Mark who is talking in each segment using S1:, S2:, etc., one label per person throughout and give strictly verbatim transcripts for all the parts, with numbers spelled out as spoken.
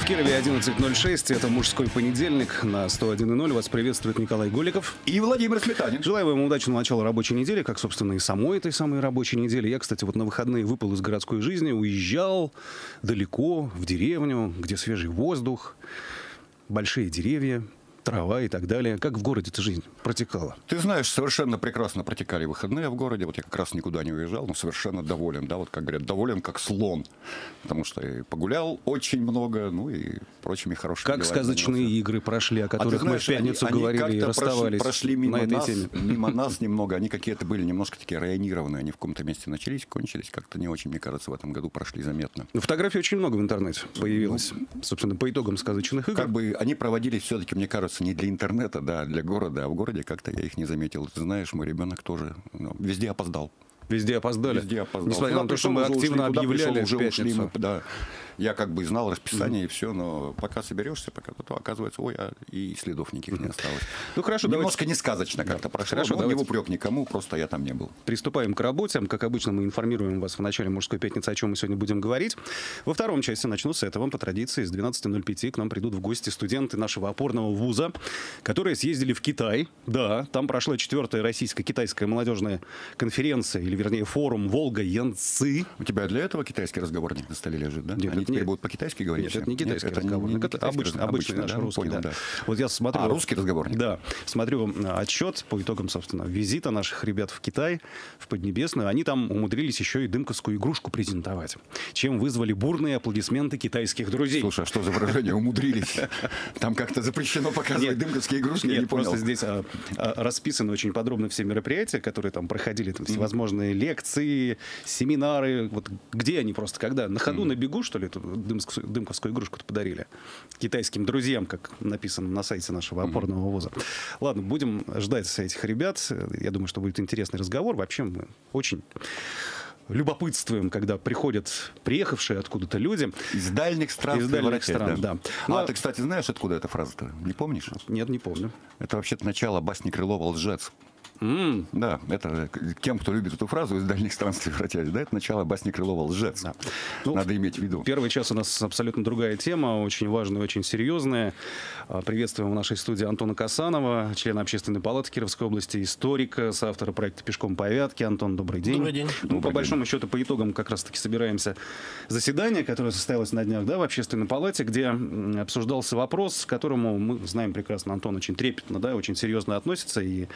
S1: В Кирове одиннадцать ноль шесть. Это «Мужской понедельник» на сто один и ноль. Вас приветствует Николай Голиков.
S2: И Владимир Сметанин.
S1: Желаю вам удачного начала рабочей недели, как, собственно, и самой этой самой рабочей недели. Я, кстати, вот на выходные выпал из городской жизни, уезжал далеко, в деревню, где свежий воздух, большие деревья, трава и так далее. Как в городе-то жизнь протекала?
S2: Ты знаешь, совершенно прекрасно протекали выходные в городе. Вот я как раз никуда не уезжал, но совершенно доволен. Да, вот как говорят, доволен как слон. Потому что и погулял очень много, ну и прочими хорошими
S1: Как сказочные занялся. Игры прошли, о которых а знаешь, мы в пятницу они, говорили они и расставались
S2: прошли мимо
S1: на этой
S2: нас,
S1: теме.
S2: Мимо нас немного. Они какие-то были немножко такие районированные. Они в каком-то месте начались, кончились. Как-то не очень, мне кажется, в этом году прошли заметно.
S1: Фотографий очень много в интернете появилось. Ну, собственно, по итогам сказочных игр.
S2: Как бы они проводились все-таки, мне кажется, не для интернета, да, а для города. А в городе как-то я их не заметил. Ты знаешь, мой ребенок тоже ну, везде опоздал.
S1: Везде опоздали.
S2: Везде опоздал.
S1: Несмотря на то, что мы активно ушли, объявляли
S2: пришел, уже ушли мы,
S1: в
S2: да. Я как бы знал расписание mm-hmm. и все, но пока соберешься, пока то оказывается, ой, а и следов никаких mm-hmm. не осталось.
S1: Ну хорошо,
S2: немножко
S1: давайте...
S2: не сказочно как-то прошло,
S1: хорошо,
S2: но
S1: давайте...
S2: не в упрек никому, просто я там не был.
S1: Приступаем к работе. Как обычно, мы информируем вас в начале «Мужской пятницы», о чем мы сегодня будем говорить. Во втором части начну с этого. По традиции, с двенадцати ноль пять к нам придут в гости студенты нашего опорного вуза, которые съездили в Китай. Да, там прошла четвертая российско-китайская молодежная конференция, или вернее форум Волга-Янцзы.
S2: У тебя для этого китайский разговорник на столе лежит, да?
S1: Нет,
S2: они теперь
S1: нет.
S2: будут по-китайски говорить?
S1: Нет, это не китайский
S2: нет,
S1: разговорник,
S2: это,
S1: это,
S2: не, не
S1: обычный,
S2: разговор...
S1: обычный наш
S2: да?
S1: русский.
S2: Понял,
S1: да.
S2: да.
S1: Вот я смотрю...
S2: А, русский разговорник?
S1: Да. Смотрю отчет по итогам, собственно, визита наших ребят в Китай, в Поднебесную. Они там умудрились еще и дымковскую игрушку презентовать, чем вызвали бурные аплодисменты китайских друзей.
S2: Слушай, а что за выражение «умудрились»? Там как-то запрещено показывать дымковские игрушки?
S1: Нет,
S2: я не понял.
S1: просто здесь а, а, расписаны очень подробно все мероприятия, которые там проходили, там всевозможные mm-hmm. лекции, семинары. Вот где они просто, когда? На ходу, mm-hmm. на бегу, что ли, эту дымковскую, дымковскую игрушку-то подарили китайским друзьям, как написано на сайте нашего опорного mm-hmm. вуза. Ладно, будем ждать этих ребят. Я думаю, что будет интересный разговор. Вообще мы очень... любопытствуем, когда приходят приехавшие откуда-то люди.
S2: Из дальних стран.
S1: Из дальних стран, да.
S2: да. Но... А ты, кстати, знаешь, откуда эта фраза-то? Не помнишь?
S1: Нет, не помню.
S2: Это вообще-то начало басни Крылова «Лжец».
S1: Mm.
S2: Да, это тем, кто любит эту фразу, из дальних странствий вратясь, да, это начало басни Крылова «Лжец». Да. Ну, надо иметь в виду.
S1: Первый час у нас абсолютно другая тема, очень важная, очень серьезная. Приветствуем в нашей студии Антона Касанова, члена Общественной палаты Кировской области, историка, соавтора проекта «Пешком по Вятке». Антон, добрый день.
S3: Добрый день.
S1: Ну,
S2: добрый
S1: по
S2: день.
S1: большому счету, по итогам как раз-таки собираемся заседание, которое состоялось на днях, да, в Общественной палате, где обсуждался вопрос, к которому мы знаем прекрасно, Антон очень трепетно, да, очень серьезно относится и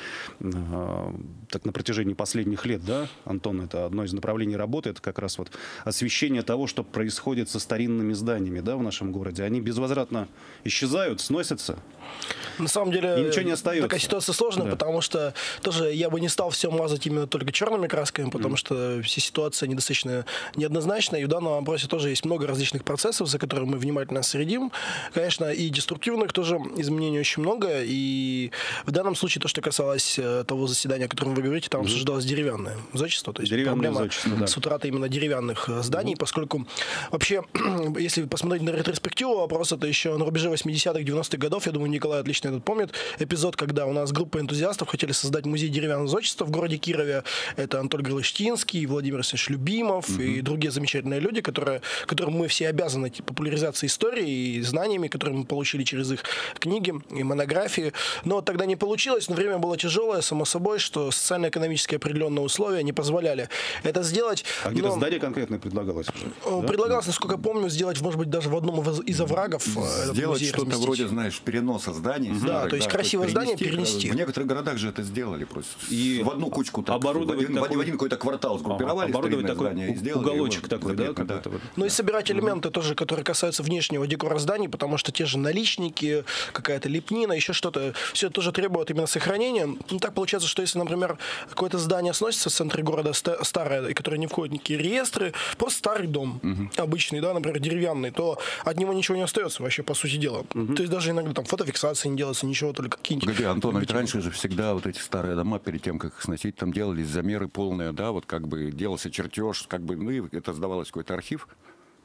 S1: так на протяжении последних лет, да, Антон, это одно из направлений работы, это как раз вот освещение того, что происходит со старинными зданиями, да, в нашем городе. Они безвозвратно исчезают, сносятся.
S3: На самом деле,
S1: и ничего не остается.
S3: Такая ситуация сложная, да. Потому что тоже я бы не стал все мазать именно только черными красками, потому mm. что вся ситуация недостаточно неоднозначная, и в данном вопросе тоже есть много различных процессов, за которыми мы внимательно следим. Конечно, и деструктивных тоже изменений очень много, и в данном случае то, что касалось того заседания, о котором вы говорите, там mm. обсуждалось деревянное зодчество, то есть
S1: деревянное
S3: проблема
S1: зодчество, да.
S3: с утратой именно деревянных зданий, mm. поскольку вообще, если посмотреть на ретроспективу вопроса, то еще на рубеже восьмидесятых, девяностых годов, я думаю, Николай отлично этот помнит, эпизод, когда у нас группа энтузиастов хотели создать музей деревянного зодчества в городе Кирове. Это Анатолий Галыштинский, Владимир Александрович Любимов mm-hmm. и другие замечательные люди, которые, которым мы все обязаны популяризацией истории и знаниями, которые мы получили через их книги и монографии. Но тогда не получилось, но время было тяжелое, само собой, что социально-экономические определенные условия не позволяли это сделать.
S1: А где-то
S3: но...
S1: здание конкретное предлагалось уже?
S3: Предлагалось, да? Насколько я помню, сделать, может быть, даже в одном из оврагов.
S2: Сделать что-то вроде, знаешь, переноса зданий.
S3: Mm-hmm. Да, то есть да, красивое то есть здание перенести.
S2: В некоторых городах же это сделали просто.
S1: И
S2: в одну кучку так,
S1: оборудовать
S2: в один, такой, в один какой-то квартал сгруппировали,
S1: ага, оборудовать такой
S2: здание, и сделали
S1: уголочек такой, да?
S2: да.
S1: да.
S3: Ну да. И собирать элементы mm-hmm. тоже, которые касаются внешнего декора зданий, потому что те же наличники, какая-то лепнина, еще что-то, все это тоже требует именно сохранения. Ну, так получается, что если, например, какое-то здание сносится в центре города старое, и которое не входит в никакие реестры, просто старый дом, mm-hmm. обычный, да, например, деревянный, то от него ничего не остается вообще, по сути дела. Mm-hmm. То есть даже иногда там фотофиксации не делается, ничего, только какие-нибудь...
S2: Погоди, Антон, ведь раньше же всегда вот эти старые дома, перед тем, как их сносить, там делались замеры полные, да, вот как бы делался чертеж, как бы, ну и это сдавалось в какой-то архив.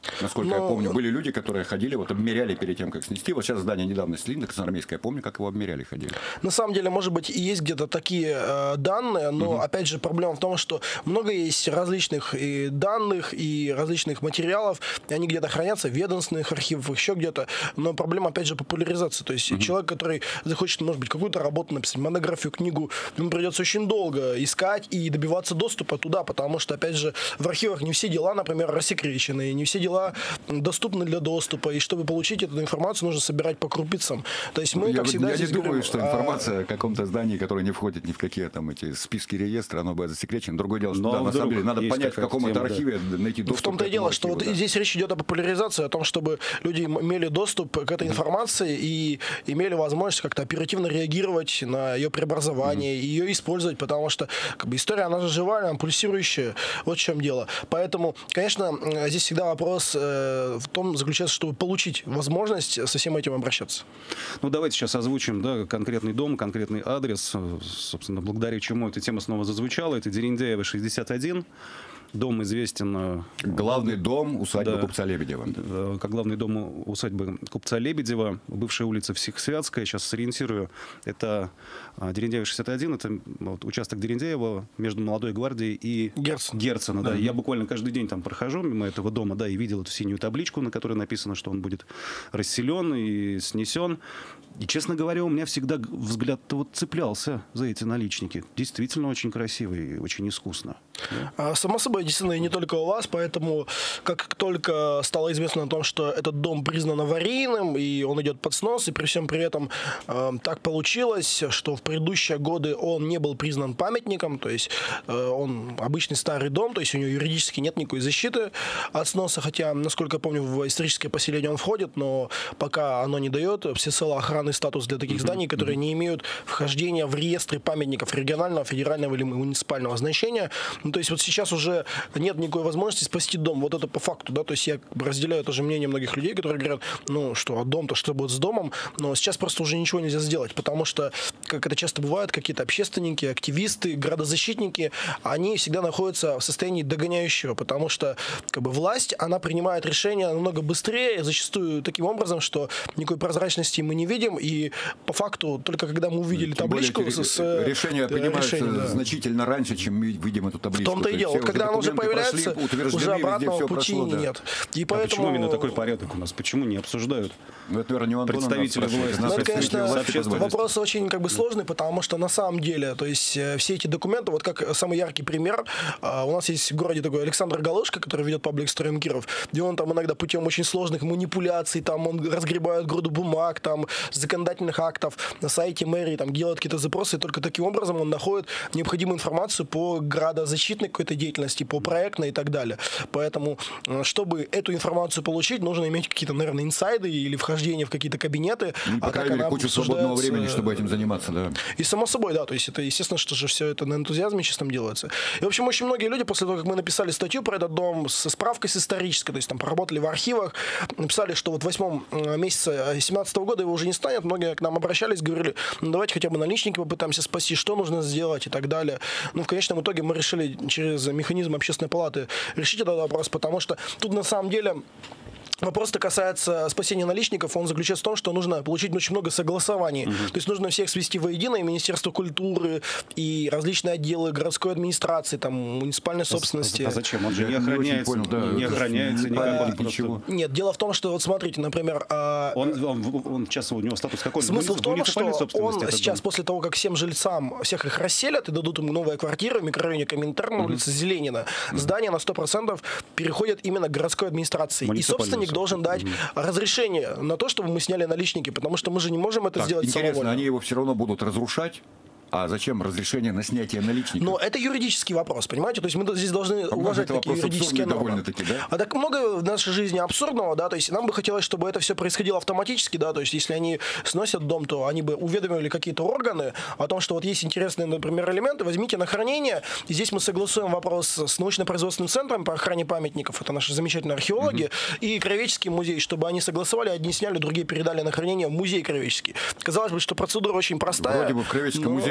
S2: Насколько
S3: Но...
S2: я помню, были люди, которые ходили, вот обмеряли перед тем, как снести. Вот сейчас здание недавно снесли, на Красноармейской, я помню, как его обмеряли, ходили.
S3: На самом деле, может быть, и есть где-то такие э, данные, но, угу. опять же, проблема в том, что много есть различных и данных, и различных материалов, и они где-то хранятся в ведомственных архивах, еще где-то, но проблема, опять же, популяризации. То есть угу. человек, который захочет, может быть, какую-то работу написать, монографию, книгу, ему придется очень долго искать и добиваться доступа туда, потому что, опять же, в архивах не все дела, например, рассекречены, не все дела доступны для доступа, и чтобы получить эту информацию, нужно собирать по крупицам. То есть мы,
S2: я
S3: как всегда,
S2: я
S3: здесь
S2: не думаю,
S3: говорим,
S2: что информация о каком-то здании, которое не входит ни в какие там эти списки реестра, оно будет засекречено. Другое дело, что да, на самом деле надо понять, в каком это архиве, да. найти доступ.
S3: В том-то и дело, что
S2: архиву,
S3: вот
S2: да.
S3: здесь речь идет о популяризации, о том, чтобы люди имели доступ к этой информации и имели возможность как-то оперативно реагировать на ее преобразование, mm-hmm. и ее использовать, потому что как бы, история, она же живая, она пульсирующая. Вот в чем дело. Поэтому, конечно, здесь всегда вопрос э, в том заключается, чтобы получить возможность со всем этим обращаться.
S1: Ну, давайте сейчас озвучим, да, конкретный дом, конкретный адрес, собственно, благодаря чему эта тема снова зазвучала. Это Дерендяева, шестьдесят один. Дом известен...
S2: Главный дом усадьбы
S1: да,
S2: купца Лебедева.
S1: Как главный дом усадьбы купца Лебедева, бывшая улица Всехсвятская, сейчас сориентирую, это Дерендяева шестьдесят один, это вот, участок Дерендяева между Молодой гвардией и
S3: Герцена.
S1: Герцена, да.
S3: Да.
S1: Я буквально каждый день там прохожу мимо этого дома, да, и видел эту синюю табличку, на которой написано, что он будет расселен и снесен. И, честно говоря, у меня всегда взгляд вот цеплялся за эти наличники. Действительно очень красиво и очень искусно.
S3: Да? Само собой, действительно, и не только у вас, поэтому как только стало известно о том, что этот дом признан аварийным, и он идет под снос, и при всем при этом э, так получилось, что в предыдущие годы он не был признан памятником, то есть э, он обычный старый дом, то есть у него юридически нет никакой защиты от сноса, хотя, насколько я помню, в историческое поселение он входит, но пока оно не дает всецело охранный статус для таких mm-hmm. зданий, которые mm-hmm. не имеют вхождения в реестры памятников регионального, федерального или муниципального значения. Ну, то есть вот сейчас уже нет никакой возможности спасти дом. Вот это по факту, да, то есть я разделяю тоже мнение многих людей, которые говорят, ну что, а дом-то что будет с домом? Но сейчас просто уже ничего нельзя сделать, потому что, как это часто бывает, какие-то общественники, активисты, градозащитники, они всегда находятся в состоянии догоняющего, потому что как бы власть, она принимает решения намного быстрее, зачастую таким образом, что никакой прозрачности мы не видим, и по факту только когда мы увидели
S2: Тем
S3: табличку
S2: более,
S3: с, с
S2: решения принимаются решение, да. значительно раньше, чем мы видим эту табличку.
S3: В том-то и дело. Вот когда оно уже появляется, прошли, уже обратного пути прошло, да. нет. И
S1: а
S3: поэтому...
S1: почему именно такой порядок у нас? Почему не обсуждают
S2: ну, это, наверное, не
S1: представители власти?
S3: Ну, это, конечно, вопрос очень как бы сложный, потому что на самом деле, то есть все эти документы, вот как самый яркий пример, у нас есть в городе такой Александр Галушка, который ведет паблик «Строим Киров», где он там иногда путем очень сложных манипуляций, там он разгребает груду бумаг, там законодательных актов на сайте мэрии, там делает какие-то запросы, и только таким образом он находит необходимую информацию по градозащитной какой-то деятельности, по проектной и так далее. Поэтому, чтобы эту информацию получить, нужно иметь какие-то, наверное, инсайды или вхождение в какие-то кабинеты.
S2: Ну, по крайней мере, кучу свободного времени, чтобы этим заниматься, да.
S3: И само собой, да, то есть это, естественно, что же все это на энтузиазме чистом делается. И, в общем, очень многие люди, после того, как мы написали статью про этот дом со справкой с исторической, то есть там поработали в архивах, написали, что вот в восьмом месяце две тысячи семнадцатого года его уже не станет, многие к нам обращались, говорили, ну давайте хотя бы наличники попытаемся спасти, что нужно сделать и так далее. Ну, в конечном итоге мы решили через механизм общественной палаты решить этот вопрос, потому что тут на самом деле... Вопрос-то касается спасения наличников, он заключается в том, что нужно получить очень много согласований. Uh-huh. То есть нужно всех свести воедино, и Министерство культуры, и различные отделы городской администрации, там, муниципальной собственности.
S1: А, а зачем? Он же не охраняется, понял, да, не охраняется никак. А,
S2: ничего.
S3: Нет, дело в том, что, вот смотрите, например...
S1: Он, он, он сейчас у него статус какой?
S3: Смысл в том, что он сейчас, после того, как всем жильцам, всех их расселят и дадут им новые квартиры в микрорайоне Коминтерна, uh-huh. улица Зеленина, uh-huh. здание на сто процентов переходит именно к городской администрации. И собственник должен дать mm-hmm. разрешение на то, чтобы мы сняли наличники, потому что мы же не можем это
S2: так,
S3: сделать
S2: интересно,
S3: самовольно.
S2: Они его все равно будут разрушать? А зачем разрешение на снятие наличников?
S3: Но это юридический вопрос, понимаете? То есть мы здесь должны а уважать такие юридические нормы.
S2: Да?
S3: А так много в нашей жизни абсурдного, да, то есть нам бы хотелось, чтобы это все происходило автоматически, да, то есть если они сносят дом, то они бы уведомили какие-то органы о том, что вот есть интересные, например, элементы, возьмите на хранение, и здесь мы согласуем вопрос с научно-производственным центром по охране памятников, это наши замечательные археологи, угу. и Краеведческий музей, чтобы они согласовали, одни сняли, другие передали на хранение в музей Краеведческий. Казалось бы, что процедура очень простая.
S2: Вроде бы в Краеведческом
S3: но...
S2: музее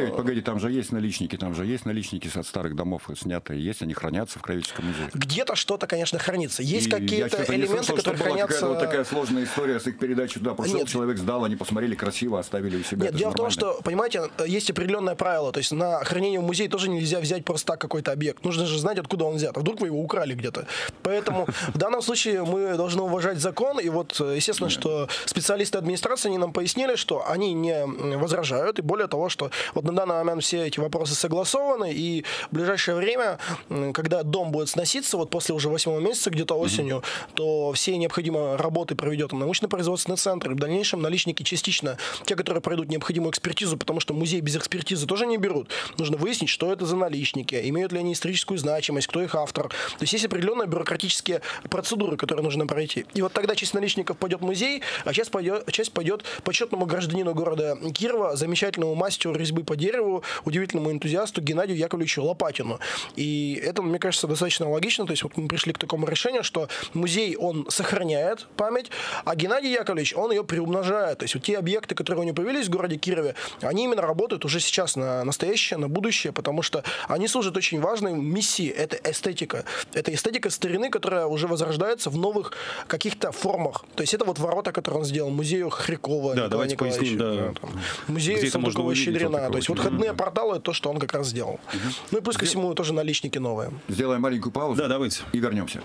S2: девять, погоди, там же есть наличники, там же есть наличники от старых домов снятые, есть, они хранятся в Краеведческом музее.
S3: Где-то что-то, конечно, хранится. Есть
S2: И
S3: какие-то
S2: я,
S3: элементы,
S2: слышал,
S3: которые
S2: что была
S3: хранятся...
S2: Вот такая сложная история с их передачей туда. Пошел
S3: Нет.
S2: человек, сдал, они посмотрели красиво, оставили у себя.
S3: Нет,
S2: Это
S3: дело в том,
S2: нормально.
S3: что, понимаете, есть определенное правило. То есть на хранение в музее тоже нельзя взять просто так какой-то объект. Нужно же знать, откуда он взят. А вдруг вы его украли где-то. Поэтому в данном случае мы должны уважать закон. И вот, естественно, что специалисты администрации они нам пояснили, что они не возражают. И более того, что вот на данный момент все эти вопросы согласованы. И в ближайшее время, когда дом будет сноситься, вот после уже восьмого месяца, где-то осенью, mm-hmm. то все необходимые работы проведет научно-производственный центр. И в дальнейшем наличники частично, те, которые пройдут необходимую экспертизу, потому что музей без экспертизы тоже не берут. Нужно выяснить, что это за наличники, имеют ли они историческую значимость, кто их автор. То есть есть определенные бюрократические процедуры, которые нужно пройти. И вот тогда часть наличников пойдет в музей, а часть пойдет, часть пойдет почетному гражданину города Кирова, замечательному мастеру резьбы по дереву, удивительному энтузиасту Геннадию Яковлевичу Лопатину. И это, мне кажется, достаточно логично. То есть вот мы пришли к такому решению, что музей, он сохраняет память, а Геннадий Яковлевич, он ее приумножает. То есть вот те объекты, которые у него появились в городе Кирове, они именно работают уже сейчас на настоящее, на будущее, потому что они служат очень важной миссии. Это эстетика. Это эстетика старины, которая уже возрождается в новых каких-то формах. То есть это вот ворота, которые он сделал, музею Хрякова,
S1: да,
S3: Николая
S1: давайте поясним, да.
S3: Да, там, музею Салтыкова-Щедрина. То есть вот входные порталы, то, что он как раз сделал. Угу. Ну и плюс ко всему тоже наличники новые.
S2: Сделаем маленькую паузу.
S1: Да, давайте.
S2: И вернемся.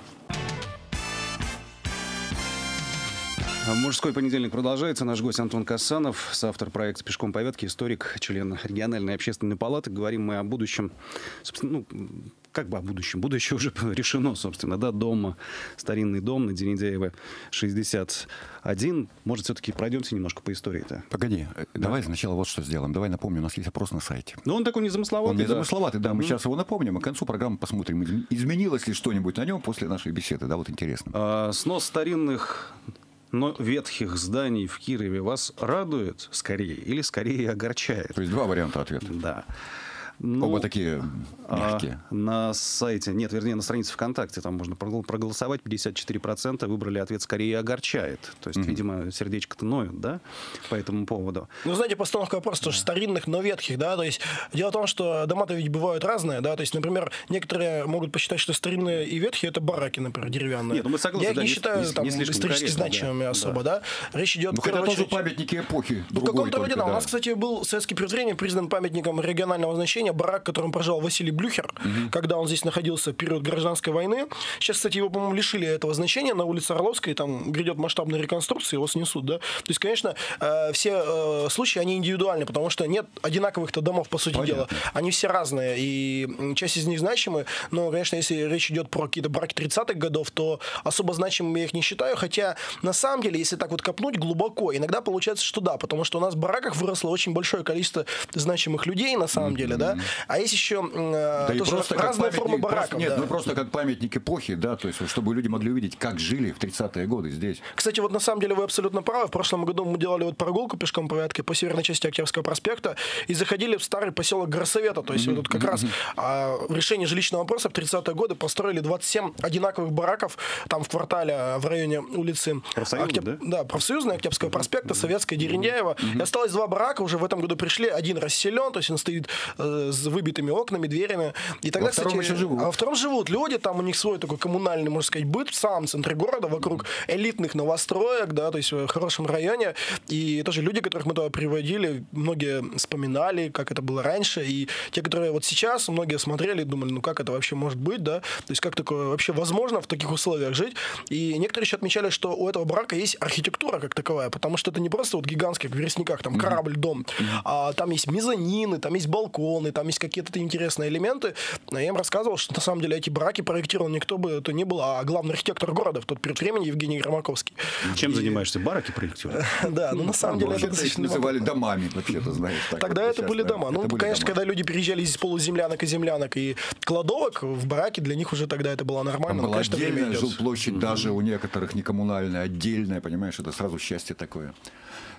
S1: Мужской понедельник продолжается. Наш гость Антон Касанов, соавтор проекта «Пешком по ветке», историк, член региональной общественной палаты. Говорим мы о будущем, собственно, ну, как бы о будущем. Будущее уже решено, собственно, да, дом, старинный дом на Денидяева шестьдесят один. Может, все-таки пройдемся немножко по истории-то?
S2: Погоди, да. Давай сначала вот что сделаем. Давай напомню, у нас есть опрос на сайте.
S1: Ну, он такой незамысловатый.
S2: Он незамысловатый, да. да. Мы
S1: mm-hmm.
S2: сейчас его напомним, а к концу программы посмотрим, изменилось ли что-нибудь на нем после нашей беседы. Да, вот интересно.
S1: А, снос старинных... Но ветхих зданий в Кирове вас радует скорее или скорее огорчает?
S2: То есть два варианта ответа.
S1: Да. Ну,
S2: оба такие мягкие.
S1: А, на сайте, нет, вернее, на странице ВКонтакте там можно проголосовать. пятьдесят четыре процента выбрали ответ «скорее огорчает». То есть, mm-hmm. видимо, сердечко-то ноет, да, по этому поводу.
S3: Ну, знаете, постановка вопроса тоже старинных, но ветхих, да, то есть дело в том, что дома-то ведь бывают разные, да, то есть, например, некоторые могут посчитать, что старинные и ветхие — это бараки, например, деревянные.
S1: Нет, ну мы согласны,
S3: Я их
S1: да,
S3: не
S1: не,
S3: считаю
S1: не,
S3: там
S1: не
S3: исторически значимыми
S1: да,
S3: особо, да. да. Речь идет
S2: ну,
S3: в первую
S2: хотя
S3: очередь...
S2: тоже памятники эпохи.
S3: Ну, в каком-то роде, да. У нас, кстати, был в советский период времени признан памятником регионального значения барак, в котором проживал Василий Блюхер, угу. когда он здесь находился в период гражданской войны. Сейчас, кстати, его, по-моему, лишили этого значения на улице Орловской, там грядет масштабная реконструкция, его снесут, да. То есть, конечно, э, все э, случаи, они индивидуальны, потому что нет одинаковых-то домов, по сути Понятно. дела. Они все разные, и часть из них значимы, но, конечно, если речь идет про какие-то браки тридцатых годов, то особо значимыми я их не считаю, хотя, на самом деле, если так вот копнуть глубоко, иногда получается, что да, потому что у нас в бараках выросло очень большое количество значимых людей, на самом mm-hmm. деле, да, а есть еще
S2: да
S3: тоже
S2: просто
S3: разные формы бараков.
S2: Просто, нет,
S3: да.
S2: ну просто как памятник эпохи, да, то есть чтобы люди могли увидеть, как жили в тридцатые годы здесь.
S3: Кстати, вот на самом деле вы абсолютно правы. В прошлом году мы делали вот прогулку пешком по ветке по северной части Октябрьского проспекта и заходили в старый поселок Горсовета. То есть mm-hmm. вот тут как mm-hmm. раз а, в решении жилищного вопроса в тридцатые годы построили двадцать семь одинаковых бараков там в квартале в районе улицы Октяб... да? Да, Профсоюзной, Октябрьского проспекта, mm-hmm. Советская, Дерендяева. Mm-hmm. И осталось два барака, уже в этом году пришли, один расселен, то есть он стоит э, с выбитыми окнами, дверями. И тогда,
S2: во втором
S3: кстати,
S2: еще живут.
S3: А во втором живут люди, там у них свой такой коммунальный, можно сказать, быт в самом центре города, вокруг элитных новостроек, да, то есть в хорошем районе. И тоже люди, которых мы туда приводили, многие вспоминали, как это было раньше. И те, которые вот сейчас, многие смотрели и думали, ну как это вообще может быть, да, то есть как такое вообще возможно в таких условиях жить. И некоторые еще отмечали, что у этого брака есть архитектура как таковая, потому что это не просто вот гигантский, как в Вересниках, там корабль, дом, mm-hmm. а там есть мезонины, там есть балконы, там есть какие-то интересные элементы. Я им рассказывал, что на самом деле эти бараки проектировал никто бы это не был, а главный архитектор города в тот период времени Евгений Громаковский.
S1: Чем
S3: и...
S1: занимаешься? Бараки проектируешь?
S3: Да, ну на самом деле это
S2: называли домами, вообще-то знаешь.
S3: Тогда это были дома. Ну, конечно, когда люди переезжали из полуземлянок и землянок и кладовок в бараки, для них уже тогда это было нормально.
S2: Была отдельная жилплощадь, даже у некоторых не коммунальная, отдельная, понимаешь, это сразу счастье такое.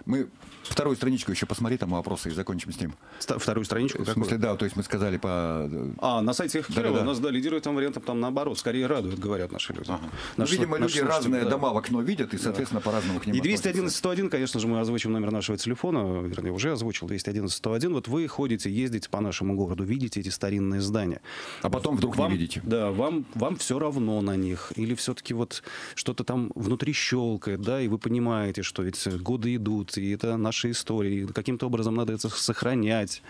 S2: Мы вторую страничку еще посмотри, там вопросы, и закончим с ним.
S1: Вторую страничку?
S2: В смысле, да, то есть мы сказали по...
S1: А, на сайте Кирова
S2: Да, да, да.
S1: у нас, да, лидирует там вариантом, там наоборот, скорее радует, говорят наши люди.
S2: Ага. Ну,
S1: Наши,
S2: видимо,
S1: наши
S2: люди
S1: слушатели,
S2: разные
S1: да.
S2: дома в окно видят, и, соответственно, да. по-разному к ним
S1: И двести одиннадцать
S2: относятся.
S1: сто один, конечно же, мы озвучим номер нашего телефона, вернее, уже озвучил двести одиннадцать сто один. Вот вы ходите, ездите по нашему городу, видите эти старинные здания.
S2: А потом вдруг
S1: вам,
S2: не видите.
S1: Да, вам, вам все равно на них. Или все-таки вот что-то там внутри щелкает, да, и вы понимаете, что ведь годы идут, и это наша история, и каким-то образом надо это сохранять.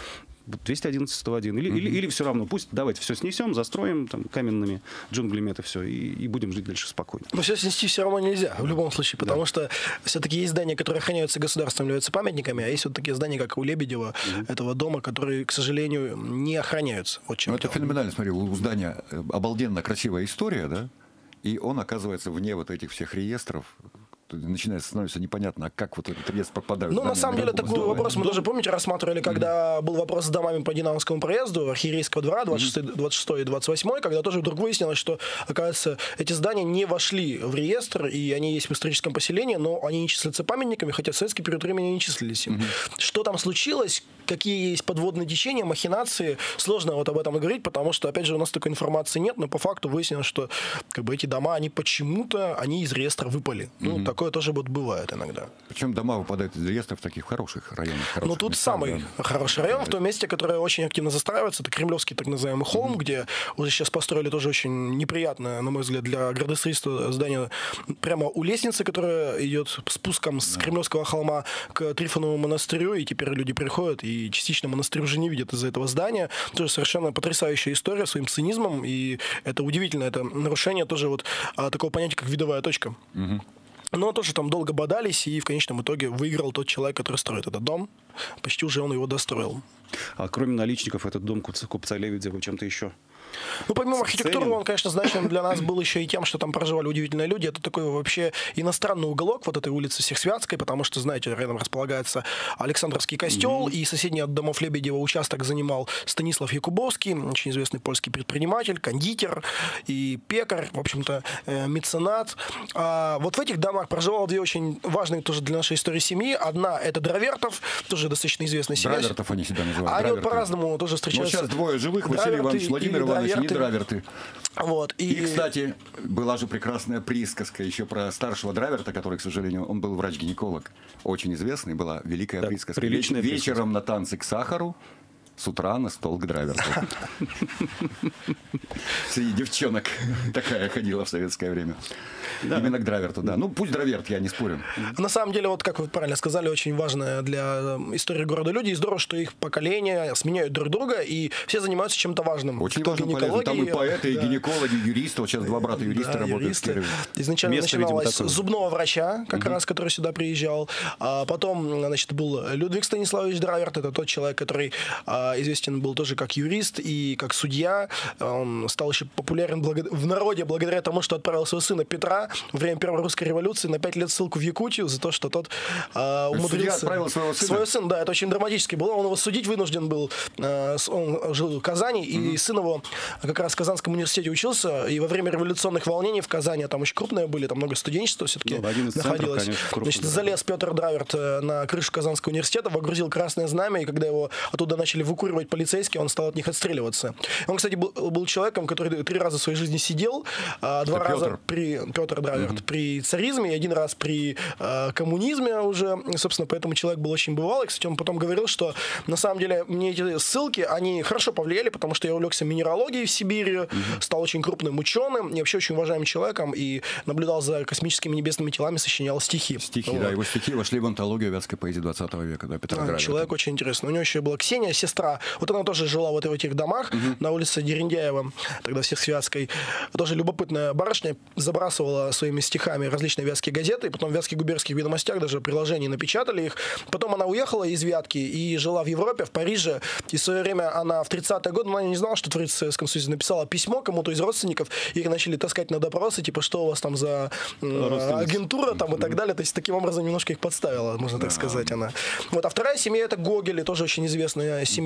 S1: двести одиннадцать сто один. Или, mm-hmm. или, или все равно, пусть давайте все снесем, застроим там, каменными джунглями это все, и, и будем жить дальше спокойно.
S3: Но все снести все равно нельзя, в любом случае, потому да. что все-таки есть здания, которые охраняются государством, являются памятниками, а есть вот такие здания, как у Лебедева, mm-hmm. этого дома, которые, к сожалению, не охраняются. Вот
S2: ну, это феноменально, смотри, у здания обалденно красивая история, да, и он оказывается вне вот этих всех реестров. Начинает становиться непонятно, а как вот этот реестр попадает.
S3: Ну, на самом деле, такой да, вопрос мы да. тоже, помните, рассматривали, когда mm-hmm. был вопрос с домами по Динамовскому проезду, архиерейского двора, двадцать шестой и двадцать восьмой, когда тоже вдруг выяснилось, что, оказывается, эти здания не вошли в реестр, и они есть в историческом поселении, но они не числятся памятниками, хотя в советский период времени не числились им. Mm-hmm. Что там случилось, какие есть подводные течения, махинации, сложно вот об этом и говорить, потому что, опять же, у нас такой информации нет, но по факту выяснилось, что как бы, эти дома, они почему-то, они из реестра выпали. Mm-hmm. Ну, такое тоже вот бывает иногда.
S2: Причем дома выпадают из реестров в таких хороших районах. Хороших
S3: ну, тут
S2: местах,
S3: самый
S2: да.
S3: хороший район, в том месте, которое очень активно застраивается, это Кремлевский так называемый холм, mm-hmm. где уже сейчас построили тоже очень неприятное, на мой взгляд, для градостроительства здание прямо у лестницы, которая идет спуском с Кремлевского холма к Трифоновому монастырю, и теперь люди приходят, и частично монастырь уже не видят из-за этого здания. Тоже совершенно потрясающая история своим цинизмом, и это удивительно, это нарушение тоже вот а, такого понятия, как видовая точка. Mm-hmm. Но тоже там долго бодались, и в конечном итоге выиграл тот человек, который строит этот дом. Почти уже он его достроил.
S1: А кроме наличников, этот дом купца, купца Лебедева чем-то еще?
S3: Ну, помимо архитектуры, он, конечно, значим для нас был еще и тем, что там проживали удивительные люди. Это такой вообще иностранный уголок вот этой улицы Всехсвятской, потому что, знаете, рядом располагается Александровский костел, mm-hmm. и соседний от домов Лебедева участок занимал Станислав Якубовский, очень известный польский предприниматель, кондитер и пекарь, в общем-то, э, меценат. А вот в этих домах проживало две очень важные тоже для нашей истории семьи. Одна — это Дравертов, тоже достаточно известная семья.
S2: Дравертов они себя называют.
S3: Они
S2: Драверты.
S3: по-разному тоже встречаются.
S2: Но сейчас двое живых, Василий Иванович, Владимир Иванович, и Драверты.
S3: Вот, и...
S2: и, кстати, была же прекрасная присказка еще про старшего Драверта, который, к сожалению, он был врач-гинеколог, очень известный, была великая да, присказка.
S1: Приличная
S2: Вечером
S1: присказка.
S2: На танцы к сахару, с утра на стол к Драйверту. Среди девчонок такая ходила в советское время. Да. Именно к Драйверту, да. Ну, пусть Драйверт, я не спорю.
S3: На самом деле, вот как вы правильно сказали, очень важно для истории города люди. И здорово, что их поколения сменяют друг друга, и все занимаются чем-то важным.
S2: Очень важно, полезно. Там и поэты, да. и гинекологи, и юристы. Вот сейчас два брата-юриста да, работают юристы. в Кирове.
S3: Изначально Место, начиналось с зубного врача, как угу. раз, который сюда приезжал. А потом, значит, был Людвиг Станиславович Драйверт. Это тот человек, который а, известен был тоже как юрист и как судья. Он стал еще популярен благо... в народе благодаря тому, что отправил своего сына Петра во время Первой русской революции на пять лет ссылку в Якутию за то, что тот э, умудрился...
S2: Судья отправил своего сына?
S3: Своего сына, да, это очень драматически было. Он его судить вынужден был. Э, он жил в Казани, mm-hmm. и сын его как раз в Казанском университете учился, и во время революционных волнений в Казани, там очень крупные были, там много студенчества все-таки ну, находилось. Центров, конечно, крупный, Значит, да. залез Петр Драйверт на крышу Казанского университета, водрузил красное знамя, и когда его оттуда начали выкуривать полицейские, он стал от них отстреливаться. Он, кстати, был, был человеком, который три раза в своей жизни сидел, а, два это раза Петр. при... Петр Драйверт. Mm-hmm. При царизме, и один раз при э, коммунизме уже, и, собственно, поэтому человек был очень бывалый. Кстати, он потом говорил, что на самом деле мне эти ссылки, они хорошо повлияли, потому что я увлекся минералогией в Сибири, mm-hmm. стал очень крупным ученым и вообще очень уважаемым человеком, и наблюдал за космическими небесными телами, сочинял стихи.
S2: Стихи,
S3: вот.
S2: да, его стихи вошли в антологию вятской поэзии двадцатого века, да, Петра Драйверта.
S3: Человек очень интересный. У него еще была Ксения, сестра. Вот она тоже жила вот в этих домах mm-hmm. на улице Дерендяева, тогда Всехсвятской. Тоже любопытная барышня, забрасывала своими стихами различные вятские газеты, и потом в Вятских губернских ведомостях даже приложения напечатали их. Потом она уехала из Вятки и жила в Европе, в Париже. И в свое время она в тридцатые годы, но она не знала, что творится в Советском Союзе, написала письмо кому-то из родственников, и их начали таскать на допросы, типа, что у вас там за э, агентура там, и так далее. То есть таким образом немножко их подставила, можно так сказать, она. Вот. А вторая семья — это Гогели, тоже очень известная семья.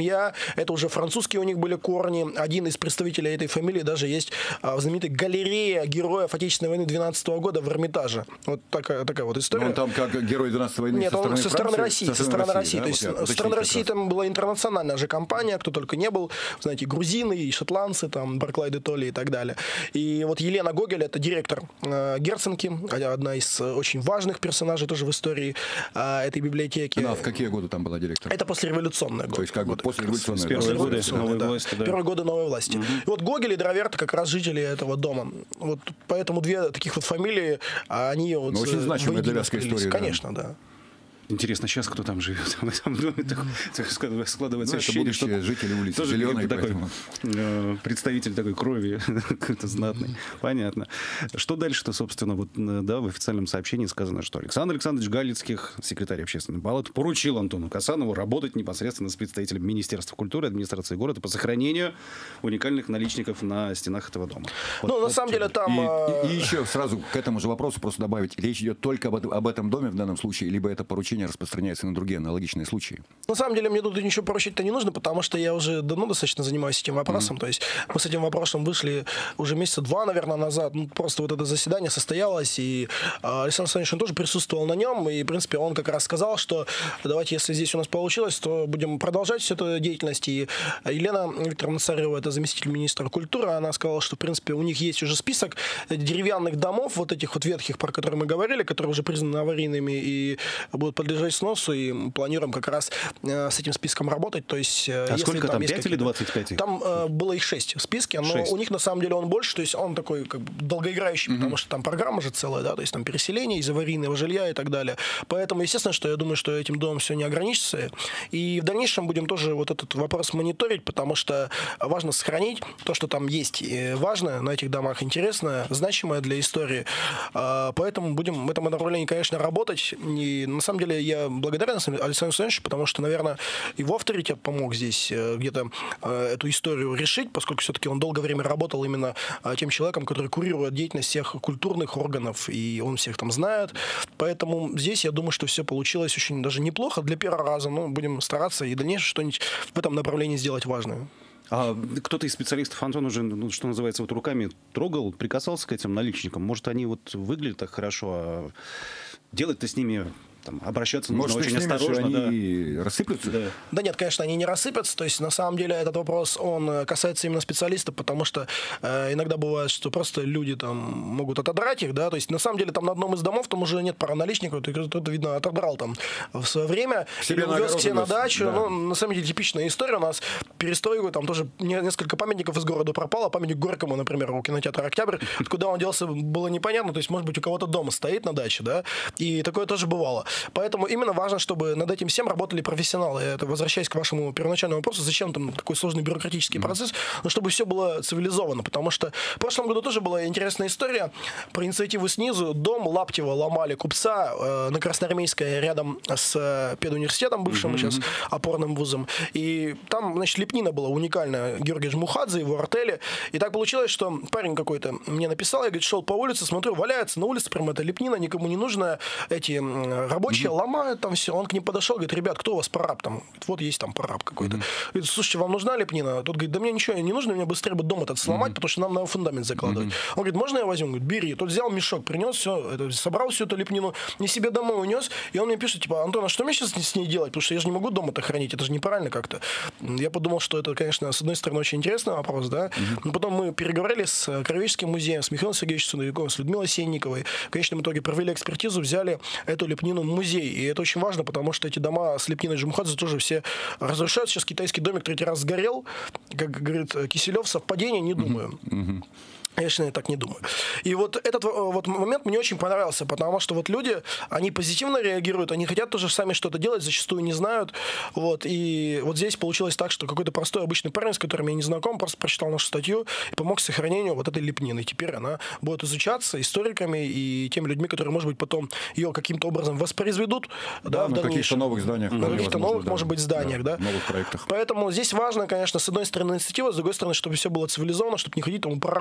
S3: семья, это уже французские у них были корни. Один из представителей этой фамилии даже есть в знаменитой галерее героев Отечественной войны двенадцатого года в Эрмитаже. Вот такая, такая вот история.
S2: Но он там как герой двенадцатой войны.
S3: Нет,
S2: со
S3: он
S2: стороны
S3: со стороны
S2: Франции,
S3: России. Со стороны России.
S2: Да?
S3: То есть,
S2: Вот
S3: со стороны России там была интернациональная же компания, кто только не был. Знаете, грузины, и шотландцы, там, Барклай де Толли и так далее. И вот Елена Гогель, это директор э, Герценки, одна из очень важных персонажей тоже в истории э, этой библиотеки.
S2: Она в какие годы там была директором?
S3: Это послереволюционные годы.
S2: То есть как бы после революционной.
S1: С первые годы новой
S3: да.
S1: власти. Да.
S3: Первые годы новой власти.
S1: Угу.
S3: И вот Гогель и Драверта как раз жители этого дома. Вот поэтому две таких вот фамилии, они вот...
S2: Ну, очень значимая для Вятской истории.
S3: Конечно, да. да.
S1: Интересно, сейчас кто там живет? В этом доме складывается
S2: ну,
S1: ощущение,
S2: что жители улицы
S1: тоже
S2: зеленые,
S1: такой
S2: поэтому...
S1: э, представитель такой крови какой-то знатный. Понятно. Что дальше-то, собственно, вот, да, в официальном сообщении сказано, что Александр Александрович Галицких, секретарь общественной палаты, поручил Антону Касанову работать непосредственно с представителем Министерства культуры, администрации города по сохранению уникальных наличников на стенах этого дома. Вот,
S3: ну,
S1: вот,
S3: на самом деле, там...
S2: И, и, и еще сразу к этому же вопросу просто добавить. Речь идет только об, об этом доме в данном случае, либо это поручение распространяется на другие аналогичные случаи?
S3: На самом деле, мне тут ничего поручить-то не нужно, потому что я уже давно достаточно занимаюсь этим вопросом. Mm-hmm. То есть мы с этим вопросом вышли уже месяца два, наверное, назад. Ну, просто вот это заседание состоялось, и э, Александр Александрович он тоже присутствовал на нем, и, в принципе, он как раз сказал, что давайте, если здесь у нас получилось, то будем продолжать всю эту деятельность. И Елена Викторовна Царева, это заместитель министра культуры, она сказала, что, в принципе, у них есть уже список деревянных домов, вот этих вот ветхих, про которые мы говорили, которые уже признаны аварийными и будут подлежать сносу, и мы планируем как раз э, с этим списком работать. То есть, э,
S1: а
S3: если
S1: сколько там,
S3: там
S1: пять или двадцать пять?
S3: Там э, было их шесть в списке, но шесть. У них на самом деле он больше, то есть он такой как бы долгоиграющий, mm-hmm. потому что там программа же целая, да, то есть там переселение из аварийного жилья и так далее. Поэтому, естественно, что я думаю, что этим домом все не ограничится. И в дальнейшем будем тоже вот этот вопрос мониторить, потому что важно сохранить то, что там есть важное на этих домах, интересное, значимое для истории. Поэтому будем в этом направлении, конечно, работать. И на самом деле я благодарен Александру Александровичу, потому что, наверное, его авторитет помог здесь где-то эту историю решить, поскольку все-таки он долгое время работал именно тем человеком, который курирует деятельность всех культурных органов, и он всех там знает. Поэтому здесь я думаю, что все получилось очень даже неплохо для первого раза, но будем стараться и дальнейшее что-нибудь в этом направлении сделать важное.
S1: А кто-то из специалистов, Антон, уже, ну, что называется, вот руками трогал, прикасался к этим наличникам? Может, они вот выглядят так хорошо, а делать-то с ними... Там, обращаться нужно
S2: Может,
S1: очень осторожно.
S2: Они
S1: да.
S2: рассыплются?
S3: Да. да нет, конечно, они не рассыпятся. То есть, на самом деле, этот вопрос, он касается именно специалистов, потому что э, иногда бывает, что просто люди там могут отодрать их, да, то есть, на самом деле, там на одном из домов там уже нет параналичников, кто-то, видно, отодрал там в свое время, или увез к себе на дачу. Да. Ну, на самом деле, типичная история у нас. Перестройку, там тоже несколько памятников из города пропало. Памятник Горькому, например, у кинотеатра «Октябрь», куда он делся, было непонятно. То есть, может быть, у кого-то дома стоит на даче, да, и такое тоже бывало. Поэтому именно важно, чтобы над этим всем работали профессионалы. Это, возвращаясь к вашему первоначальному вопросу, зачем там такой сложный бюрократический mm-hmm. процесс, но чтобы все было цивилизовано. Потому что в прошлом году тоже была интересная история про инициативу снизу. Дом Лаптева ломали купца э, на Красноармейской рядом с э, педуниверситетом, бывшим mm-hmm. сейчас опорным вузом. И там, значит, лепнина была уникальная. Георгий Жмухадзе, его артели. И так получилось, что парень какой-то мне написал, я, говорит, шел по улице, смотрю, валяется на улице прям эта лепнина, никому не нужная. Эти рабочие mm-hmm. ломают там все. Он к ним подошел, говорит, ребят, кто у вас прораб там? Говорит, вот есть там прораб какой-то. Mm-hmm. Говорит, слушайте, вам нужна лепнина? Тот говорит, да мне ничего не нужно, мне быстрее бы дом этот сломать, mm-hmm. потому что нам надо фундамент закладывать. Mm-hmm. Он говорит, можно я возьму? Говорит, бери. Тот взял мешок, принес все, это, собрал всю эту лепнину, не себе домой унес, и он мне пишет, типа, Антон, а что мне сейчас с ней делать? Потому что я же не могу дома-то хранить, это же неправильно как-то. Я подумал, что это, конечно, с одной стороны, очень интересный вопрос, да, mm-hmm. но потом мы переговорили с Краеведческим музеем, с Михаилом Сергеевичем Сундовиковым, с Людмилой Сенниковой. В конечном итоге провели экспертизу, взяли эту лепнину в музей. И это очень важно, потому что эти дома с лепниной Жмухадзе тоже все разрушаются. Сейчас китайский домик третий раз сгорел. Как говорит Киселев, совпадение, не думаю. Mm-hmm. Я, конечно, так не думаю. И вот этот вот момент мне очень понравился, потому что вот люди, они позитивно реагируют, они хотят тоже сами что-то делать, зачастую не знают. Вот. И вот здесь получилось так, что какой-то простой обычный парень, с которым я не знаком, просто прочитал нашу статью и помог сохранению вот этой лепнины. Теперь она будет изучаться историками и теми людьми, которые, может быть, потом ее каким-то образом воспроизведут.
S2: Да, да,
S3: в
S2: на каких-то новых зданиях.
S3: На каких-то новых, да, может быть, зданиях. Да,
S2: да. Новых проектах.
S3: Поэтому здесь важно, конечно, с одной стороны инициатива, с другой стороны, чтобы все было цивилизовано, чтобы не ходить там у прорабов каких-то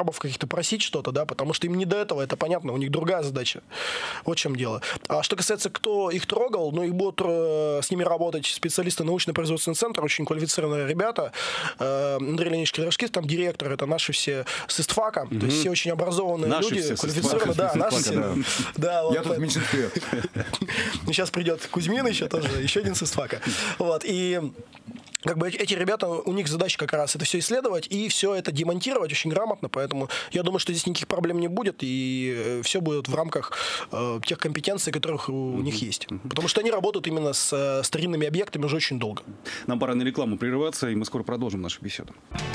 S3: просить что-то, да, потому что им не до этого, это понятно, у них другая задача. Вот в чем дело. А что касается, кто их трогал, ну, их будут э, с ними работать специалисты научно-производственного центра, очень квалифицированные ребята. Э, Андрей Леонидович Калерашкис, там директор, это наши все с ИСТФАКа, mm-hmm. то есть все очень образованные
S1: наши
S3: люди,
S1: все
S3: квалифицированные, да, наши все.
S2: Да.
S3: Да, вот.
S2: Я тут в меньшинстве.
S3: Сейчас придет Кузьмин еще тоже, еще один с ИСТФАКа. Вот, и как бы эти ребята, у них задача как раз это все исследовать и все это демонтировать очень грамотно, поэтому я думаю, что здесь никаких проблем не будет, и все будет в рамках э, тех компетенций, которых у mm-hmm. них есть. Mm-hmm. Потому что они работают именно с э, старинными объектами уже очень долго.
S1: Нам пора на рекламу прерываться, и мы скоро продолжим нашу беседу.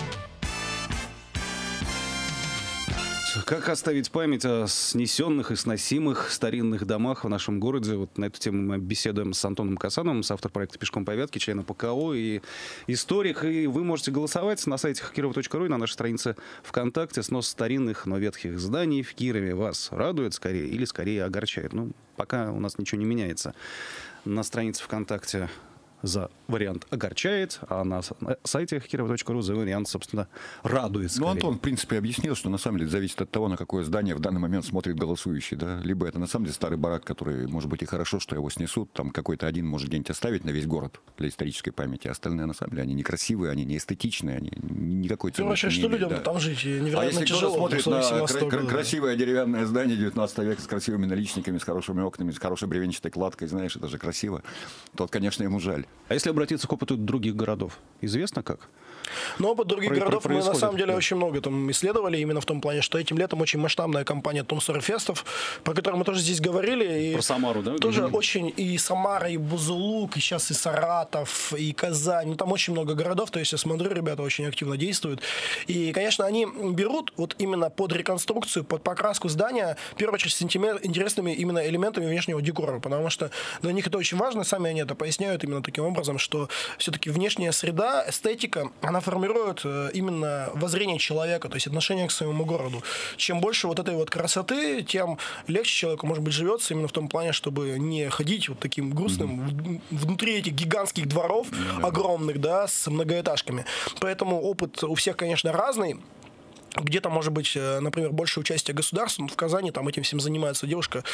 S1: Как оставить память о снесенных и сносимых старинных домах в нашем городе? Вот на эту тему мы беседуем с Антоном Касановым, соавтор проекта «Пешком по Вятке», члена ПКО и историк. И вы можете голосовать на сайте хакирова точка ру и на нашей странице ВКонтакте. Снос старинных, но ветхих зданий в Кирове вас радует скорее или скорее огорчает? Ну, пока у нас ничего не меняется. На странице ВКонтакте за вариант огорчает, а на сайте хакирова точка ру за вариант, собственно, радует скорее.
S2: Ну, Антон, в принципе, объяснил, что на самом деле зависит от того, на какое здание в данный момент смотрит голосующий. Да? Либо это на самом деле старый барак, который, может быть, и хорошо, что его снесут, там какой-то один может где-нибудь оставить на весь город для исторической памяти, а остальные, на самом деле, они некрасивые, они не эстетичные, они никакой ценности не имеют.
S3: Что людям да. там жить невероятно
S2: а если
S3: тяжело.
S2: кто-то смотрит на кра- кра- красивое деревянное здание девятнадцатого века с красивыми наличниками, с хорошими окнами, с хорошей бревенчатой кладкой, знаешь, это же красиво, то, конечно, ему жаль.
S1: А если обратиться к опыту других городов, известно как?
S3: Но опыт других
S1: Про-
S3: городов мы на самом деле
S1: да.
S3: очень много там исследовали, именно в том плане, что этим летом очень масштабная кампания Том Сойер Фестов, про которую мы тоже здесь говорили. И
S1: про Самару, да?
S3: Тоже
S1: Mm-hmm.
S3: очень и Самара, и Бузулук, и сейчас и Саратов, и Казань. Ну, там очень много городов, то есть я смотрю, ребята очень активно действуют. И, конечно, они берут вот именно под реконструкцию, под покраску здания, в первую очередь, с интересными именно элементами внешнего декора, потому что для них это очень важно, сами они это поясняют именно таким образом, что все-таки внешняя среда, эстетика, она формирует именно воззрение человека, то есть отношение к своему городу. Чем больше вот этой вот красоты, тем легче человеку, может быть, живется именно в том плане, чтобы не ходить вот таким грустным mm-hmm. внутри этих гигантских дворов mm-hmm. огромных, да, с многоэтажками. Поэтому опыт у всех, конечно, разный. Где-то, может быть, например, больше участия государства. В Казани там этим всем занимается девушка.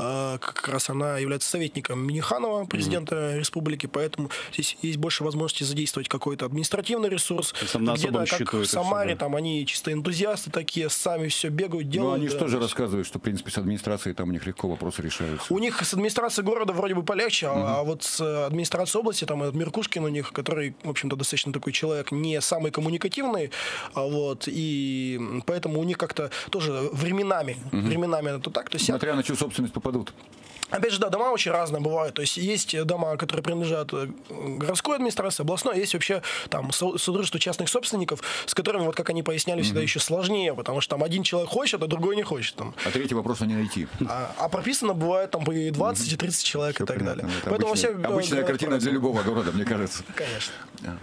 S3: Как раз она является советником Миниханова, президента mm-hmm. республики. Поэтому здесь есть больше возможности задействовать какой-то административный ресурс. Где-то, как в Самаре, там они чисто энтузиасты такие, сами все бегают, делают.
S2: Ну, они
S3: да,
S2: же тоже рассказывают, что, в принципе, с администрацией там у них легко вопросы решаются.
S3: У них с администрацией города вроде бы полегче, mm-hmm. а вот с администрацией области, там, Меркушкин у них, который, в общем-то, достаточно такой человек, не самый коммуникативный, вот, и поэтому у них как-то тоже временами, угу. временами это так. То есть,
S2: смотря на чью собственность попадут.
S3: Опять же, да, дома очень разные бывают. То есть есть дома, которые принадлежат городской администрации, областной, есть вообще там содружество частных собственников, с которыми, вот как они поясняли, всегда mm-hmm. еще сложнее, потому что там один человек хочет, а другой не хочет. Там.
S2: А третий вопрос не найти.
S3: А, а прописано бывает там и двадцать, mm-hmm. и тридцать человек все и так
S2: понятно.
S3: далее.
S2: Это
S3: Поэтому
S2: обычная,
S3: все
S2: обычная картина для любого города, мне кажется.
S3: Конечно.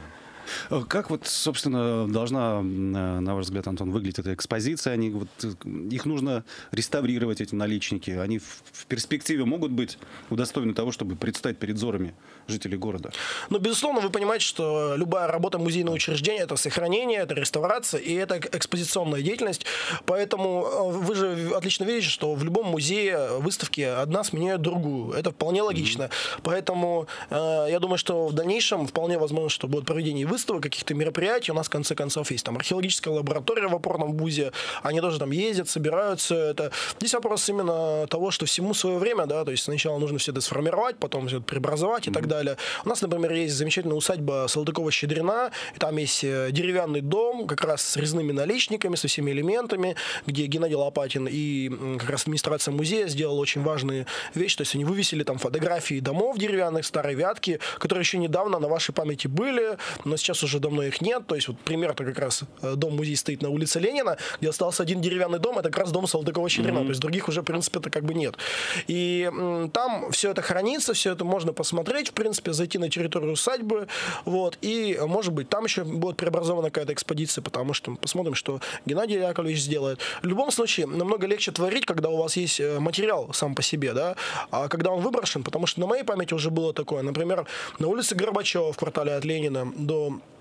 S1: Как вот, собственно, должна, на ваш взгляд, Антон, выглядеть эта экспозиция? Они, вот, их нужно реставрировать, эти наличники. Они в, в перспективе могут быть удостоены того, чтобы предстать перед взорами жителей города?
S3: Ну, безусловно, вы понимаете, что любая работа музейного учреждения – это сохранение, это реставрация и это экспозиционная деятельность. Поэтому вы же отлично видите, что в любом музее выставки одна сменяет другую. Это вполне логично. Mm-hmm. Поэтому э, я думаю, что в дальнейшем вполне возможно, что будет проведение выставок, каких-то мероприятий. У нас, в конце концов, есть там археологическая лаборатория в опорном вузе. Они тоже там ездят, собирают все это. Здесь вопрос именно того, что всему свое время, да, то есть сначала нужно все это сформировать, потом все это преобразовать mm-hmm. и так далее. У нас, например, есть замечательная усадьба Салтыкова-Щедрина, и там есть деревянный дом, как раз с резными наличниками, со всеми элементами, где Геннадий Лопатин и как раз администрация музея сделала очень важные вещи. То есть они вывесили там фотографии домов деревянных, старой Вятки, которые еще недавно на вашей памяти были, но сейчас уже давно их нет. То есть вот пример-то как раз дом-музей стоит на улице Ленина, где остался один деревянный дом, это как раз дом Салтыкова-Щедрина. Mm-hmm. То есть других уже, в принципе-то как бы нет. И м, там все это хранится, все это можно посмотреть, в принципе, зайти на территорию усадьбы, вот, и, может быть, там еще будет преобразована какая-то экспозиция, потому что мы посмотрим, что Геннадий Яковлевич сделает. В любом случае, намного легче творить, когда у вас есть материал сам по себе, да, а когда он выброшен, потому что на моей памяти уже было такое, например, на улице Горбачева в квартале от Ленина до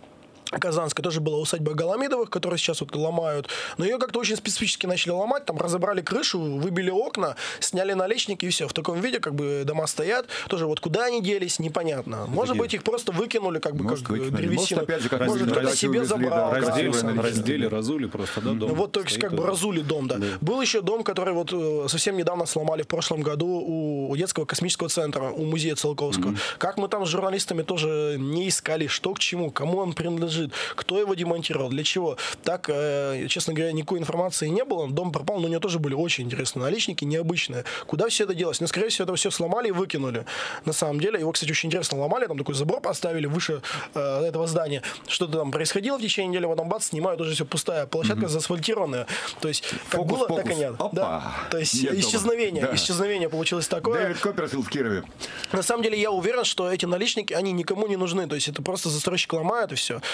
S3: Казанская тоже была усадьба Голомидовых, которую сейчас вот ломают. Но ее как-то очень специфически начали ломать. Там разобрали крышу, выбили окна, сняли наличники и все. В таком виде как бы дома стоят. Тоже вот куда они делись, непонятно. Может
S1: Такие...
S3: быть, их просто выкинули как бы
S2: Может,
S3: как
S2: выкинули.
S3: древесину.
S2: Может, опять же, как
S3: Может, кто-то
S2: раздели,
S3: себе
S2: увезли,
S3: забрал.
S2: да,
S1: Раздели,
S2: красивые
S1: раздели, разули просто, да, дом.
S3: Вот, то есть, как бы разули дом, да.
S1: Да.
S3: Был еще дом, который вот э, совсем недавно сломали в прошлом году у, у детского космического центра, у музея Циолковского. Mm-hmm. Как мы там с журналистами тоже не искали, что к чему, кому он принадлежит, кто его демонтировал, для чего. Так, э, честно говоря, никакой информации не было. Дом пропал, но у него тоже были очень интересные наличники, необычные. Куда все это делось? Ну, скорее всего, это все сломали и выкинули. На самом деле, его, кстати, очень интересно ломали, там такой забор поставили выше э, этого здания. Что-то там происходило в течение недели, потом бац, снимают, уже все пустая площадка, mm-hmm. заасфальтированная. То есть, как фокус, было, фокус. Так и нет. Да? То есть, нет исчезновение. Да. Исчезновение получилось такое.
S2: Дэвид Копперфилд в Кирове.
S3: На самом деле, я уверен, что эти наличники, они никому не нужны. То есть, это просто застройщик ломает и все.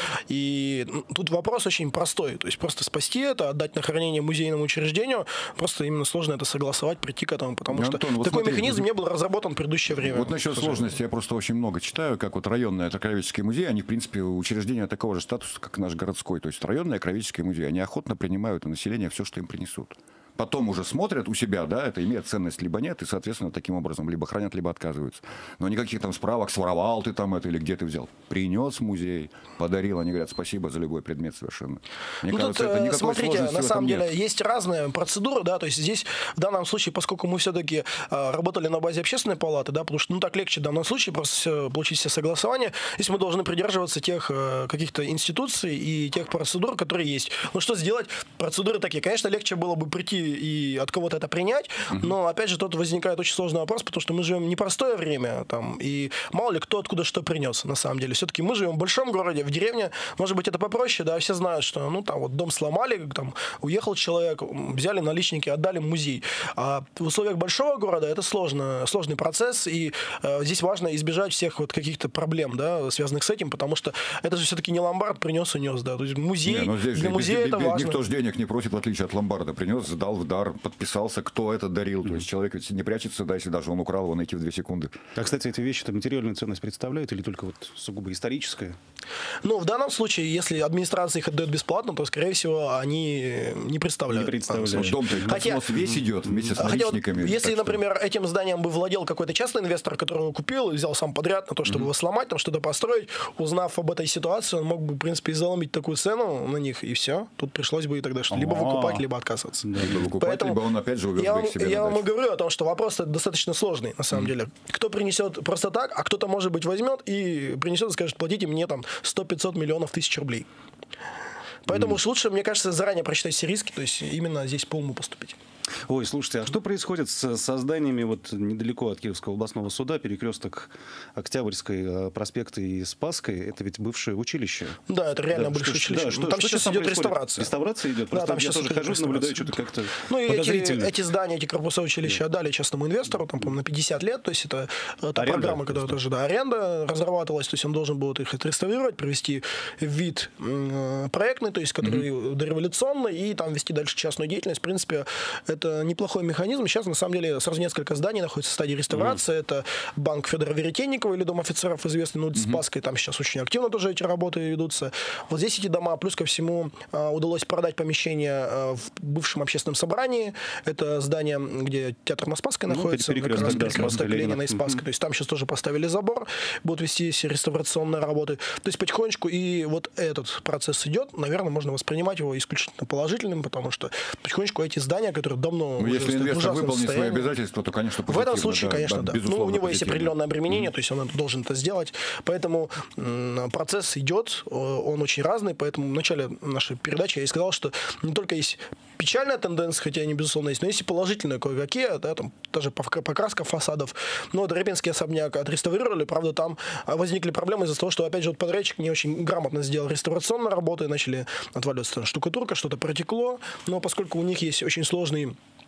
S3: И тут вопрос очень простой. То есть, просто спасти это, отдать на хранение музейному учреждению. Просто именно сложно это согласовать, прийти к этому, потому Антон, что вот такой смотри, механизм не был разработан в предыдущее время.
S2: Вот насчет сложности я просто очень много читаю, как вот районный краеведческий музей, они, в принципе, учреждения такого же статуса, как наш городской. То есть, районный краеведческий музей, они охотно принимают у населения все, что им принесут. Потом уже смотрят у себя, да, это имеет ценность либо нет, и, соответственно, таким образом либо хранят, либо отказываются. Но никаких там справок, своровал ты там это или где ты взял. Принес в музей, подарил, они говорят спасибо за любой предмет совершенно. Мне
S3: ну,
S2: кажется,
S3: тут,
S2: это никакой
S3: смотрите,
S2: сложности
S3: на самом деле
S2: нет.
S3: есть разные процедуры, да, то есть здесь в данном случае, поскольку мы все-таки э, работали на базе общественной палаты, да, потому что ну так легче в данном случае просто все, получить все согласования, здесь мы должны придерживаться тех э, каких-то институций и тех процедур, которые есть. Ну что сделать? Процедуры такие, конечно, легче было бы прийти и от кого вот это принять, uh-huh. но, опять же, тут возникает очень сложный вопрос, потому что мы живем в непростое время, там, и мало ли кто откуда что принес, на самом деле. Все-таки мы живем в большом городе, в деревне, может быть, это попроще, да, все знают, что, ну, там, вот дом сломали, там, уехал человек, взяли наличники, отдали в музей. А в условиях большого города это сложно, сложный процесс, и э, здесь важно избежать всех вот каких-то проблем, да, связанных с этим, потому что это же все-таки не ломбард принес, унес, да, то есть музей, не, здесь для музея без, это без, важно.
S2: Никто же денег не просит, в отличие от ломбарда, принес, сдал в дар, подписался, кто это дарил. Mm-hmm. То есть человек ведь не прячется, да, если даже он украл, его найти в две секунды.
S1: А, кстати, эти вещи-то материальную ценность представляют или только вот сугубо историческая?
S3: Ну, в данном случае, если администрация их отдает бесплатно, то, скорее всего, они не представляют.
S1: Не представляют.
S2: Дом-то хотя, весь идет вместе с наличниками.
S3: Вот, если, например,
S2: что...
S3: этим зданием бы владел какой-то частный инвестор, который его купил и взял сам подряд на то, чтобы mm-hmm. его сломать, там что-то построить, узнав об этой ситуации, он мог бы, в принципе, и заломить такую цену на них, и все. Тут пришлось бы и тогда что либо выкупать, либо отказываться.
S2: Да, либо выкупать, Поэтому либо он опять же увез
S3: я
S2: бы
S3: вам,
S2: их себе
S3: я
S2: на
S3: вам и говорю о том, что вопрос достаточно сложный, на самом mm-hmm. деле. Кто принесет просто так, а кто-то, может быть, возьмет и принесет и скажет, платите мне там сто-пятьсот миллионов тысяч рублей. Поэтому mm-hmm. уж лучше, мне кажется, заранее просчитать все риски, то есть именно здесь по уму поступить.
S1: Ой, слушайте, а что происходит с созданиями вот недалеко от Киевского областного суда, перекресток Октябрьской проспекта и Спасской? Это ведь бывшее училище.
S3: Да, это реально да, бывшее что, училище. Да, что,
S1: там
S3: что сейчас идет реставрация.
S1: Реставрация идет? Просто да, там я тоже хожу, наблюдаю, что-то как-то
S3: Ну и эти, эти здания, эти корпуса училища да. отдали частному инвестору, там, по-моему, на пятьдесят лет. То есть это, это программа, которая тоже, да, аренда разрабатывалась. То есть он должен был их отреставрировать, привести в вид э, проектный, то есть который mm-hmm. дореволюционный, и там вести дальше частную деятельность. В принципе, это неплохой механизм. Сейчас, на самом деле, сразу несколько зданий находятся в стадии реставрации. Mm-hmm. Это банк Федора Веретенникова или Дом офицеров, известный, ну, mm-hmm. Спасской. Там сейчас очень активно тоже эти работы ведутся. Вот здесь эти дома, плюс ко всему, удалось продать помещение в бывшем общественном собрании. Это здание, где театр на Спасской ну, находится.
S1: Перекресток, да,
S3: перекресток Ленина. Ленина и Спасской.
S1: Mm-hmm.
S3: То есть там сейчас тоже поставили забор, будут вести все реставрационные работы. То есть потихонечку и вот этот процесс идет. Наверное, можно воспринимать его исключительно положительным, потому что потихонечку эти здания, которые давно
S2: ну, если инвестор выполнит свои обязательства, то, конечно, позитивно.
S3: В этом случае,
S2: да,
S3: конечно, да. да. Ну, у него есть определенное обременение, mm-hmm. то есть он должен это сделать. Поэтому м- процесс идет, он очень разный. Поэтому в начале нашей передачи я и сказал, что не только есть печальная тенденция, хотя они, безусловно, есть, но есть и положительные кое-какие, да, там даже покраска фасадов. Но вот Репинский особняк отреставрировали, правда, там возникли проблемы из-за того, что, опять же, вот подрядчик не очень грамотно сделал реставрационные работы, начали отваливаться штукатурка, что-то протекло, но поскольку у них есть очень сложный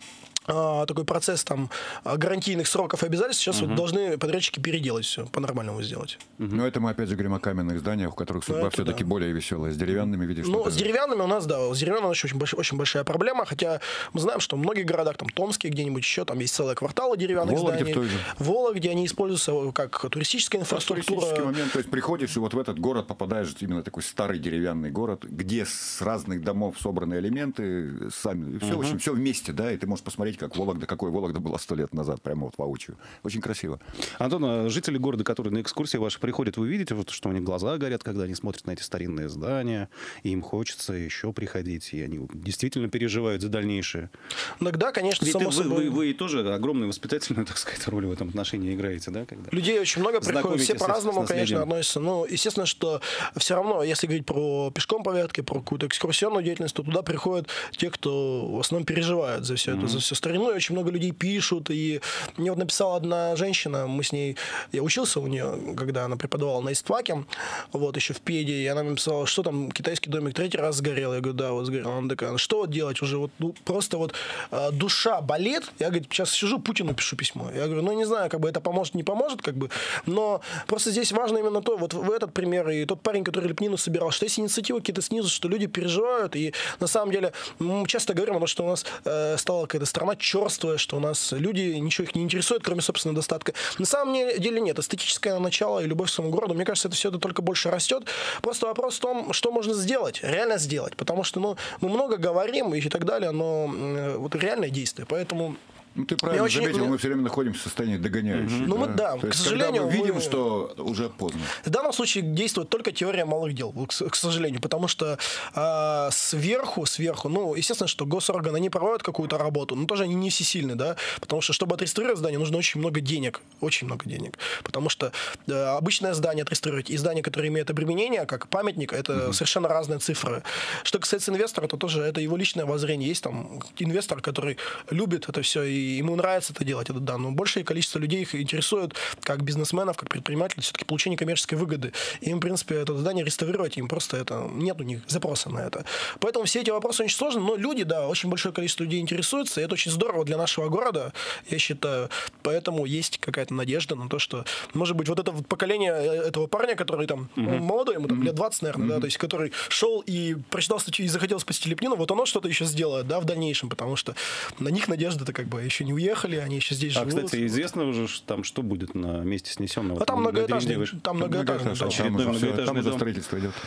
S3: такой процесс там гарантийных сроков и обязательств, сейчас
S1: Uh-huh.
S3: вот должны подрядчики переделать все, по-нормальному сделать.
S2: Uh-huh. Но это мы опять же говорим о каменных зданиях, у которых судьба все-таки да. более веселая. С деревянными, видишь?
S3: Ну, с деревянными у нас, да, с деревянными очень, очень, большая, очень большая проблема, хотя мы знаем, что в многих городах, там, Томске где-нибудь еще, там есть целые кварталы деревянных
S2: Вологде
S3: зданий.
S2: В той же.
S3: Вологде они используются как туристическая инфраструктура.
S2: Туристический момент, то есть приходишь и вот в этот город попадаешь, именно такой старый деревянный город, где с разных домов собраны элементы, сами, все, uh-huh. в общем, все вместе, да, и ты можешь посмотреть, как Вологда, какой Вологда была сто лет назад, прямо вот воочию. Очень красиво.
S1: Антон, а жители города, которые на экскурсии ваши приходят, вы видите, вот, что у них глаза горят, когда они смотрят на эти старинные здания, и им хочется еще приходить, и они действительно переживают за дальнейшее?
S3: Иногда, конечно,
S1: Ведь
S3: само
S1: вы,
S3: собой.
S1: Вы, вы тоже огромную воспитательную, так сказать, роль в этом отношении играете, да? Когда
S3: людей очень много приходит, все по-разному, конечно, относятся. Но, естественно, что все равно, если говорить про пешком повестки, про какую-то экскурсионную деятельность, то туда приходят те, кто в основном переживают за все mm-hmm. это, за всю старину. И очень много людей пишут. И мне вот написала одна женщина, мы с ней, я учился у нее, когда она преподавала на истфаке, вот, еще в педе, и она мне написала, что там китайский домик третий раз сгорел. Я говорю, да, вот сгорел. Она такая, что делать уже? Вот, ну, просто вот э, душа болит. Я, говорю, сейчас сижу, Путину пишу письмо. Я говорю, ну, не знаю, как бы это поможет, не поможет, как бы, но просто здесь важно именно то, вот в этот пример, и тот парень, который лепнину собирал, что есть инициативы какие-то снизу, что люди переживают, и на самом деле мы часто говорим о том, что у нас э, стала какая-то страна черствая, что у нас люди, ничего их не интересует, кроме собственного достатка. На самом деле нет. Эстетическое начало и любовь к своему городу, мне кажется, это все это только больше растет. Просто вопрос в том, что можно сделать, реально сделать, потому что, ну, мы много говорим и так далее, но э, вот реальное действие, поэтому...
S2: Ну, ты правильно очень... заметил, мы все время находимся в состоянии догоняющего.
S3: Mm-hmm. Ну, мы, да,
S2: То
S3: к сожалению...
S2: мы видим,
S3: мы...
S2: что уже поздно.
S3: В данном случае действует только теория малых дел, к, к сожалению, потому что э, сверху, сверху, ну, естественно, что госорганы, они проводят какую-то работу, но тоже они не всесильны, да, потому что, чтобы отреставрировать здание, нужно очень много денег, очень много денег, потому что э, обычное здание отреставрировать и здание, которое имеет обременение, как памятник, это mm-hmm. совершенно разные цифры. Что касается инвестора, то тоже это его личное воззрение. Есть там инвестор, который любит это все, и ему нравится это делать, это да, но большее количество людей их интересует, как бизнесменов, как предпринимателей, все-таки получение коммерческой выгоды. И им, в принципе, это здание реставрировать, им просто это, нет у них запроса на это. Поэтому все эти вопросы очень сложны, но люди, да, очень большое количество людей интересуются, и это очень здорово для нашего города, я считаю. Поэтому есть какая-то надежда на то, что, может быть, вот это вот поколение этого парня, который там, mm-hmm. молодой, ему там лет двадцать, наверное, mm-hmm. да, то есть, который шел и прочитал статью и захотел спасти лепнину, вот оно что-то еще сделает, да, в дальнейшем, потому что на них надежда-то как бы еще не уехала. Они еще здесь
S1: а,
S3: живут.
S1: кстати, известно уже, там, что будет на месте снесенного?
S3: А там многоэтажный, там многоэтажный,
S2: да.
S1: Очередной многоэтажный
S2: там уже
S1: дом.
S2: строительство идет.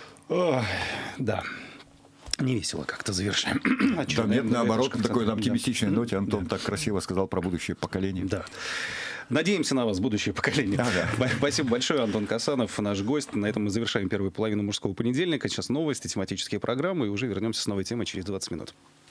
S1: Ох, да. Не весело как-то завершаем.
S2: Да, нет, наоборот, на такой оптимистичной ноте Антон так красиво сказал про будущее поколение.
S1: Да. Надеемся на вас, будущее поколение. Ага. Спасибо большое, Антон Касанов, наш гость. На этом мы завершаем первую половину «Мужского понедельника». Сейчас новости, тематические программы, и уже вернемся с новой темой через двадцать минут.